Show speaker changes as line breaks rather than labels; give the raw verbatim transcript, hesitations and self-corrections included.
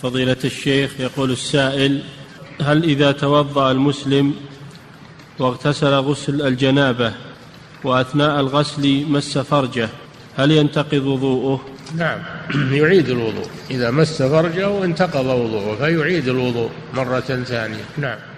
فضيلة الشيخ، يقول السائل: هل إذا توضأ المسلم واغتسل غسل الجنابة وأثناء الغسل مس فرجه هل ينتقض وضوءه؟
نعم، يعيد الوضوء إذا مس فرجه انتقض وضوءه، فيعيد الوضوء مرة ثانية. نعم.